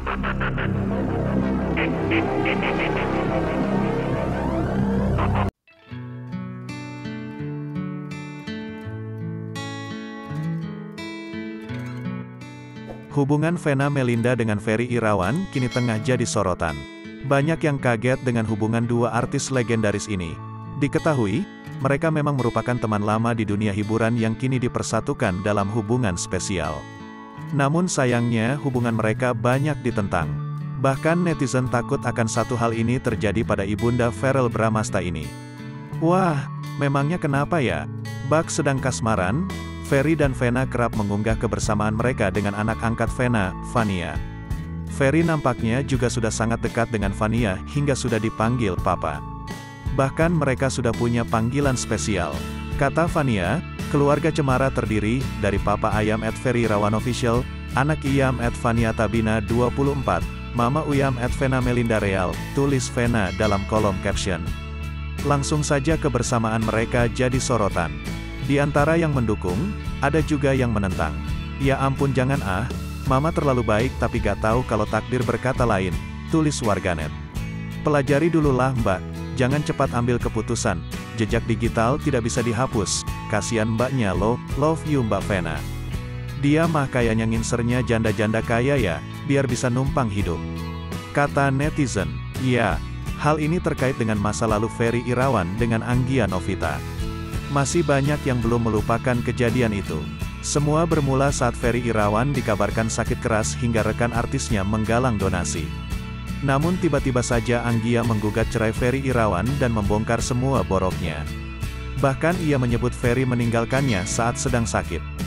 Hubungan Vena Melinda dengan Ferry Irawan kini tengah jadi sorotan. Banyak yang kaget dengan hubungan dua artis legendaris ini. Diketahui, mereka memang merupakan teman lama di dunia hiburan yang kini dipersatukan dalam hubungan spesial. Namun sayangnya hubungan mereka banyak ditentang. Bahkan netizen takut akan satu hal ini terjadi pada ibunda Verrell Bramasta ini. Wah, memangnya kenapa ya? Bak sedang kasmaran, Ferry dan Vena kerap mengunggah kebersamaan mereka dengan anak angkat Vena, Vania. Ferry nampaknya juga sudah sangat dekat dengan Vania hingga sudah dipanggil Papa. Bahkan mereka sudah punya panggilan spesial. Kata Vania, keluarga Cemara terdiri dari Papa Ayam @ferryirawanofficial, anak Iyam @vaniatabina24, Mama Uyam @venamelindareal, tulis Vena dalam kolom caption. Langsung saja kebersamaan mereka jadi sorotan. Di antara yang mendukung, ada juga yang menentang. Ya ampun jangan Mama terlalu baik tapi gak tahu kalau takdir berkata lain, tulis warganet. Pelajari dululah Mbak, jangan cepat ambil keputusan, jejak digital tidak bisa dihapus, kasihan mbaknya loh, love you Mbak Vena. Dia mah kayaknya nginsernya janda-janda kaya ya, biar bisa numpang hidup. Kata netizen, ya, hal ini terkait dengan masa lalu Ferry Irawan dengan Anggia Novita. Masih banyak yang belum melupakan kejadian itu. Semua bermula saat Ferry Irawan dikabarkan sakit keras hingga rekan artisnya menggalang donasi. Namun tiba-tiba saja Anggia menggugat cerai Ferry Irawan dan membongkar semua boroknya. Bahkan ia menyebut Ferry meninggalkannya saat sedang sakit.